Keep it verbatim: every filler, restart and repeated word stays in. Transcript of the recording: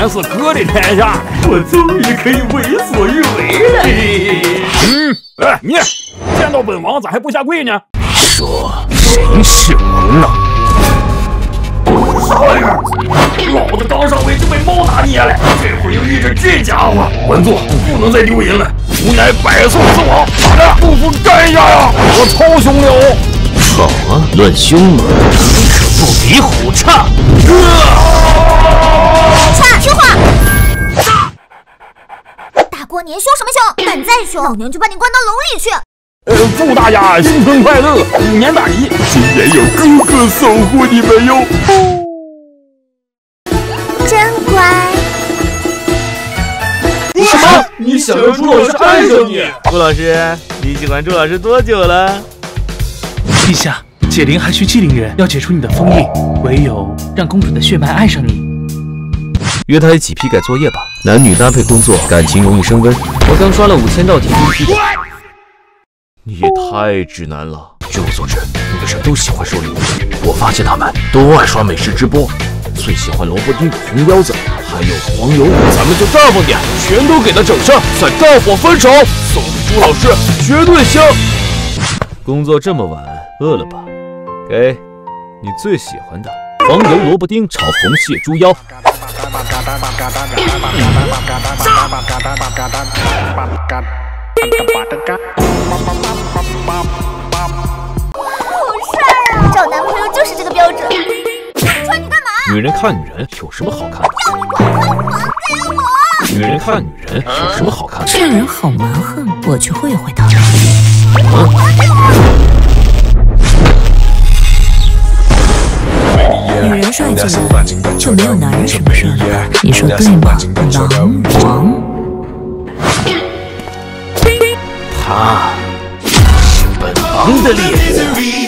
天是哥的天下， 我终于可以为所欲为了。 嗯，哎，你见到本王咋还不下跪呢？ 说谁是王呢？ 啥玩意儿？老子刚上位就被猫打灭了，这会儿又遇着这家伙，稳坐，不能再丢人了。吾乃百兽之王，咋的？不服干一下呀！我超凶了！ 好啊，论凶猛，你可不比虎差。 差，听话！大过年凶什么凶？敢再凶，老娘就把你关到笼里去！ 呃，祝大家新春快乐，虎年大吉！ 今年有哥哥守护你们哟。 真乖。 什么？你想让朱老师爱上你？ 朱老师，你喜欢朱老师多久了？ 陛下，解铃还需系铃人，要解除你的封印，唯有让公主的血脉爱上你。 约他一起批改作业吧，男女搭配工作，感情容易升温。我刚刷了五千道题批改。 你也太直男了。 据我所知，女生都喜欢收礼物，我发现她们都爱刷美食直播，最喜欢萝卜丁、红腰子，还有黄油。 咱们就大方点，全都给他整上，再大火翻炒，送给朱老师绝对香。工作这么晚，饿了吧？给你最喜欢的黄油萝卜丁炒红蟹猪腰。 好帅啊！找男朋友就是这个标准。川，你干嘛？ 女人看女人有什么好看？ 要你滚开，还给我！ 女人看女人有什么好看？ 这人好蛮横，我去会会他。女人帅起来，就没有男人什么事了。你说对吗，狼王？ 他是本王的猎物。